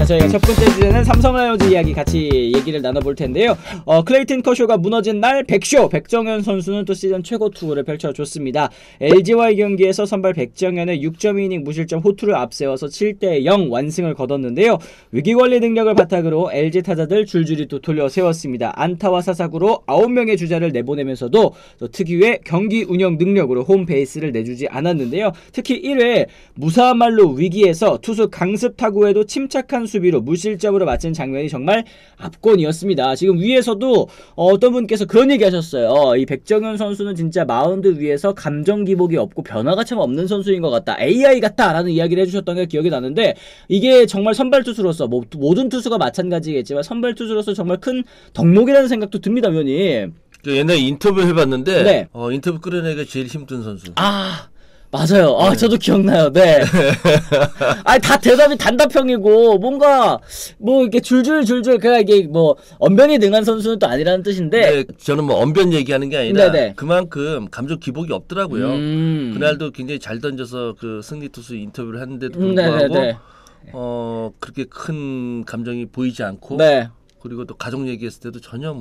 자, 저희가 첫 번째 주제는 삼성 라이온즈 이야기 같이 얘기를 나눠볼 텐데요. 클레이튼 커쇼가 무너진 날 백쇼 백정현 선수는 또 시즌 최고 투구를 펼쳐줬습니다. LG와의 경기에서 선발 백정현의 6.2이닝 무실점 호투를 앞세워서 7대0 완승을 거뒀는데요. 위기관리 능력을 바탕으로 LG 타자들 줄줄이 또 돌려세웠습니다. 안타와 사사구로 9명의 주자를 내보내면서도 또 특유의 경기 운영 능력으로 홈베이스를 내주지 않았는데요. 특히 1회 무사한 말로 위기에서 투수 강습 타구에도 침착한 수비로 무실점으로 마친 장면이 정말 압권이었습니다. 지금 위에서도 어떤 분께서 그런 얘기 하셨어요. 이 백정현 선수는 진짜 마운드 위에서 감정 기복이 없고 변화가 참 없는 선수인 것 같다. AI 같다 라는 이야기를 해주셨던 게 기억이 나는데, 이게 정말 선발 투수로서 모든 투수가 마찬가지겠지만 선발 투수로서 정말 큰 덕목이라는 생각도 듭니다, 위원님. 옛날에 인터뷰 해봤는데 네. 인터뷰 끌어내기가 제일 힘든 선수. 맞아요. 네. 저도 기억나요. 네. 다 대답이 단답형이고, 뭔가, 이렇게 줄줄, 그러니까 이게 언변이 능한 선수는 또 아니라는 뜻인데. 네, 저는 언변 얘기하는 게 아니라, 네네. 그만큼 감정 기복이 없더라고요. 그날도 굉장히 잘 던져서 그 승리 투수 인터뷰를 했는데도 불구하고, 네네네. 그렇게 큰 감정이 보이지 않고, 네. 그리고 또 가족 얘기했을 때도 전혀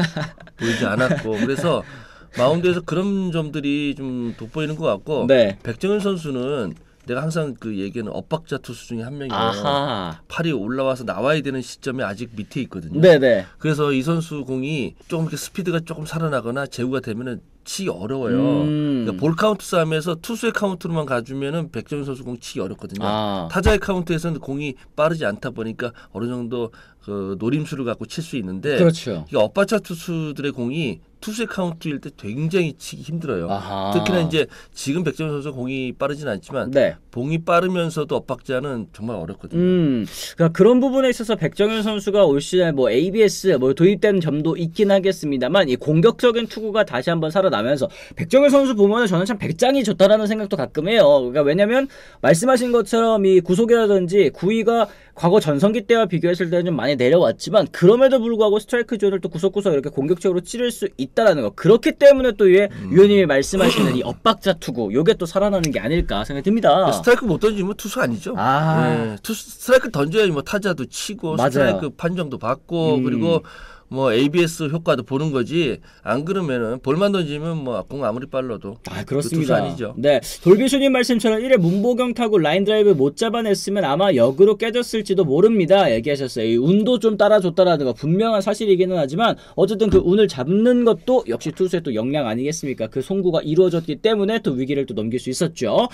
보이지 않았고, 그래서 마운드에서 그런 점들이 좀 돋보이는 것 같고, 네. 백정현 선수는 내가 항상 그 얘기하는 엇박자 투수 중에 한 명이에요. 아하. 팔이 올라와서 나와야 되는 시점이 아직 밑에 있거든요. 네네. 그래서 이 선수 공이 조금 이렇게 스피드가 조금 살아나거나 제구가 되면은 치기 어려워요. 그러니까 볼 카운트 싸움에서 투수의 카운트로만 가주면은 백정현 선수 공 치기 어렵거든요. 타자의 카운트에서는 공이 빠르지 않다 보니까 어느 정도 그 노림수를 갖고 칠 수 있는데, 그렇죠. 이 엇박자 투수들의 공이 투수의 카운트일 때 굉장히 치기 힘들어요. 아하. 특히나 이제 지금 백정현 선수 공이 빠르진 않지만, 네. 공이 빠르면서도 엇박자는 정말 어렵거든요. 그러니까 그런 부분에 있어서 백정현 선수가 올 시즌 ABS 도입된 점도 있긴 하겠습니다만, 이 공격적인 투구가 다시 한번 살아나면서 백정현 선수 보면은 저는 참 배짱이 좋다라는 생각도 가끔 해요. 그러니까 왜냐면 말씀하신 것처럼 이 구속이라든지 구위가 과거 전성기 때와 비교했을 때는 좀 많이 내려왔지만, 그럼에도 불구하고 스트라이크 존을 또 구석구석 이렇게 공격적으로 찌를 수 있다라는 거. 그렇기 때문에 또 위원님이 말씀하시는 이 엇박자 투구, 요게 또 살아나는 게 아닐까 생각이 듭니다. 스트라이크 못 던지면 투수 아니죠. 네. 스트라이크 던져야지 타자도 치고, 맞아요. 스트라이크 판정도 받고, 그리고 ABS 효과도 보는 거지. 안 그러면은 볼만 던지면 공 아무리 빨라도 그렇습니다. 그 투수 아니죠. 네, 돌비쇼님 말씀처럼 1회 문보경 타고 라인 드라이브 못 잡아냈으면 아마 역으로 깨졌을지도 모릅니다. 얘기하셨어요. 이 운도 좀 따라줬다라는 거 분명한 사실이기는 하지만, 어쨌든 그 운을 잡는 것도 역시 투수의 또 역량 아니겠습니까? 그 송구가 이루어졌기 때문에 또 위기를 또 넘길 수 있었죠.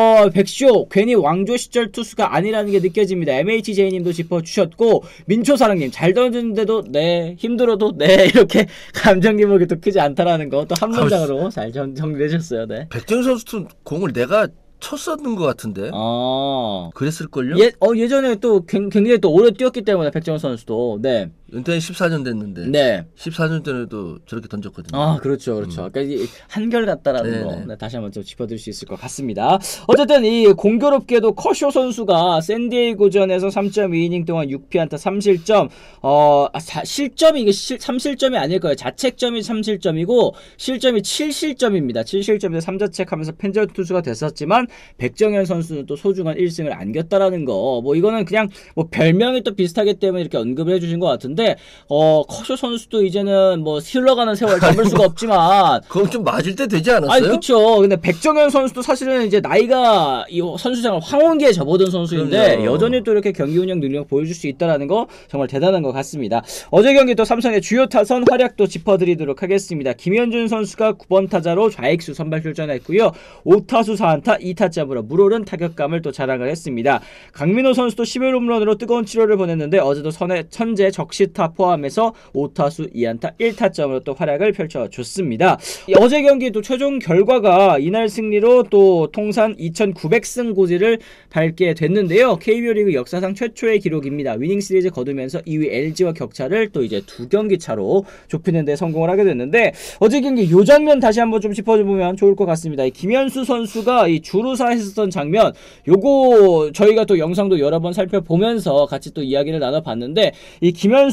백쇼 괜히 왕조 시절 투수가 아니라는 게 느껴집니다. MHJ님도 짚어주셨고, 민초사랑님 잘 던지는데도 힘들어도 이렇게 감정 기복이 또 크지 않다라는 거 또 한 문장으로 잘 정리해주셨어요. 네. 백정현 선수도 공을 내가 쳤었는 것 같은데. 그랬을걸요? 예전에 또 굉장히 또 오래 뛰었기 때문에 백정현 선수도. 네. 은퇴 14년 됐는데. 네. 14년 전에도 저렇게 던졌거든요. 그렇죠. 그러니까 한결같다라는 거 다시 한번 좀 짚어드릴 수 있을 것 같습니다. 어쨌든 이 공교롭게도 커쇼 선수가 샌디에이고전에서 3.2이닝 동안 6피안타 3실점, 실점이 이게 3실점이 아닐 거예요. 자책점이 3실점이고 실점이 7실점입니다. 7실점에서 3자책하면서 펜전 투수가 됐었지만, 백정현 선수는 또 소중한 1승을 안겼다라는 거. 이거는 그냥 별명이 또 비슷하기 때문에 이렇게 언급을 해주신 것 같은데, 커쇼 선수도 이제는 흘러가는 세월 잡을 수가 없지만 그건 좀 맞을 때 되지 않았어요? 그렇죠. 근데 백정현 선수도 사실은 이제 나이가 이 선수생활 황혼기에 접어든 선수인데, 그럼요. 여전히 또 이렇게 경기 운영 능력 보여줄 수 있다라는 거 정말 대단한 것 같습니다. 어제 경기 또 삼성의 주요 타선 활약도 짚어드리도록 하겠습니다. 김현준 선수가 9번 타자로 좌익수 선발 출전했고요. 5타수 4안타 2타점으로 물오른 타격감을 또 자랑을 했습니다. 강민호 선수도 11 홈런으로 뜨거운 치료를 보냈는데, 어제도 천재 적시타 포함해서 5타수 2안타 1타점으로 또 활약을 펼쳐줬습니다. 어제 경기 또 최종 결과가 이날 승리로 또 통산 2900승 고지를 밟게 됐는데요. KBO 리그 역사상 최초의 기록입니다. 위닝 시리즈 거두면서 2위 LG와 격차를 또 이제 2경기 차로 좁히는 데 성공을 하게 됐는데, 어제 경기 요 장면 다시 한번 좀 짚어보면 좋을 것 같습니다. 이 김현수 선수가 이 주루사 했었던 장면, 요거 저희가 또 영상도 여러 번 살펴보면서 같이 또 이야기를 나눠봤는데, 이 김현수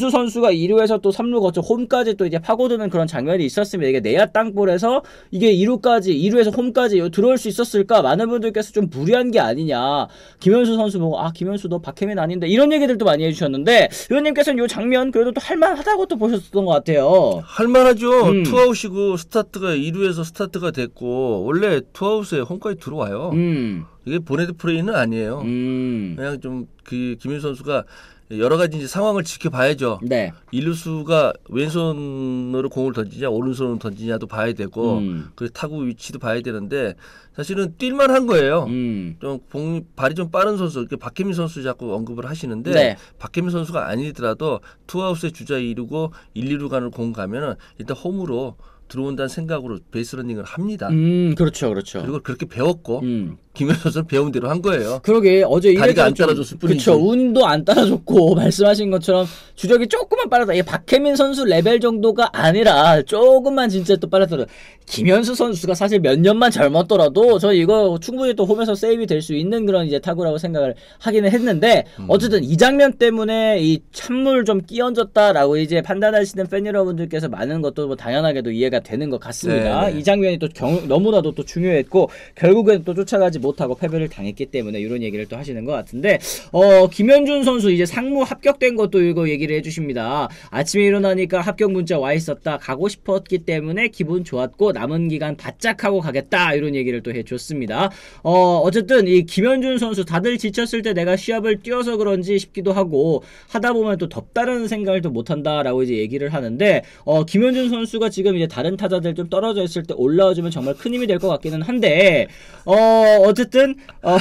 김현수 선수가 2루에서 또 3루 거쳐 홈까지 또 이제 파고드는 그런 장면이 있었습니다. 이게 내야 땅볼에서 이게 2루에서 홈까지 들어올 수 있었을까? 많은 분들께서 좀 무리한 게 아니냐. 김현수 선수 보고 김현수 너 박혜민 아닌데 이런 얘기들도 많이 해주셨는데 의원님께서는 이 장면 그래도 또 할만하다고 또 보셨던 것 같아요. 할만하죠. 투아웃이고 스타트가 2루에서 스타트가 됐고 원래 투아웃에 홈까지 들어와요. 이게 보네드 플레이는 아니에요. 그냥 좀 그 김현수 선수가 여러 가지 이제 상황을 지켜봐야죠. 네. 1루수가 왼손으로 공을 던지냐 오른손으로 던지냐도 봐야 되고 그 타구 위치도 봐야 되는데 사실은 뛸만한 거예요. 좀 발이 좀 빠른 선수 이렇게 박혜민 선수 자꾸 언급을 하시는데 네. 박혜민 선수가 아니더라도 투아웃에 주자 2루고 1, 2루 간을 공 가면은 일단 홈으로 들어온다는 생각으로 베이스러닝을 합니다. 그렇죠. 그리고 그렇게 배웠고 김현수 선수는 배운 대로 한 거예요. 그러게 어제 다리가 안 따라줬을 뿐이지. 그렇죠. 운도 안 따라줬고 말씀하신 것처럼 주력이 조금만 빨라다. 이게 박혜민 선수 레벨 정도가 아니라 조금만 진짜 또 빨랐더라도 김현수 선수가 사실 몇 년만 젊었더라도 저 이거 충분히 또 홈에서 세이브 될 수 있는 그런 이제 타구라고 생각을 하기는 했는데 어쨌든 이 장면 때문에 이 찬물 좀 끼얹었다라고 이제 판단하시는 팬 여러분들께서 많은 것도 뭐 당연하게도 이해가 되는 것 같습니다. 네. 이 장면이 또 너무나도 또 중요했고 결국엔 또 쫓아가지 못하고 패배를 당했기 때문에 이런 얘기를 또 하시는 것 같은데 김현준 선수 이제 상무 합격된 것도 이거 얘기를 해주십니다. 아침에 일어나니까 합격 문자 와 있었다. 가고 싶었기 때문에 기분 좋았고 남은 기간 바짝 하고 가겠다 이런 얘기를 또 해줬습니다. 어쨌든 이 김현준 선수 다들 지쳤을 때 내가 시합을 뛰어서 그런지 싶기도 하고 하다 보면 또 덥다는 생각을 또 못한다라고 이제 얘기를 하는데 김현준 선수가 지금 이제 다른 타자들 좀 떨어져 있을 때 올라와주면 정말 큰 힘이 될 것 같기는 한데 어쨌든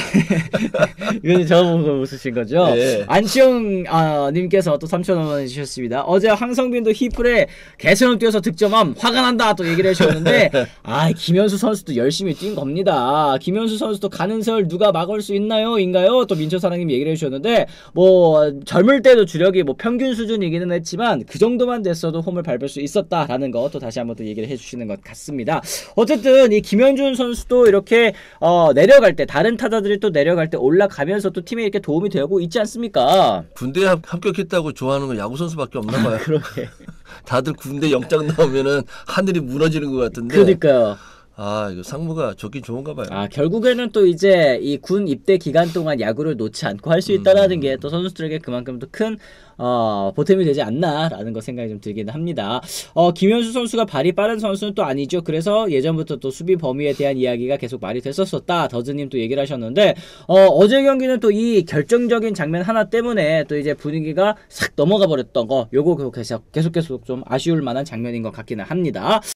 이건 저 보고 웃으신 거죠? 네. 안치영 님께서 또 3,000원 해주셨습니다. 어제 황성빈도 히플에 개선을 뛰어서 득점함 화가 난다 또 얘기를 해주셨는데 김현수 선수도 열심히 뛴 겁니다. 김현수 선수도 가는 세월 누가 막을 수 있나요? 인가요? 또 민초사랑님 얘기를 해주셨는데 뭐 젊을 때도 주력이 뭐 평균 수준이기는 했지만 그 정도만 됐어도 홈을 밟을 수 있었다라는 거 또 다시 한번 또 얘기를 해주시는 것 같습니다. 어쨌든 이 김현준 선수도 이렇게 내려갈 때 다른 타자들이 또 내려갈 때 올라가면서 또 팀에 이렇게 도움이 되고 있지 않습니까? 군대에 합격했다고 좋아하는 건 야구 선수밖에 없나 봐요. 그러게. 다들 군대 영장 나오면은 하늘이 무너지는 것 같은데. 그러니까요. 이거 상무가 좋긴 좋은가 봐요. 결국에는 또 이제 이 군 입대 기간 동안 야구를 놓지 않고 할 수 있다라는 게 또 선수들에게 그만큼 또 큰 보탬이 되지 않나라는 거 생각이 좀 들기는 합니다. 김현수 선수가 발이 빠른 선수는 또 아니죠. 그래서 예전부터 또 수비 범위에 대한 이야기가 계속 말이 됐었었다. 더즈님 또 얘기를 하셨는데 어제 경기는 또 이 결정적인 장면 하나 때문에 또 이제 분위기가 싹 넘어가 버렸던 거 요거 계속 좀 아쉬울 만한 장면인 것 같기는 합니다.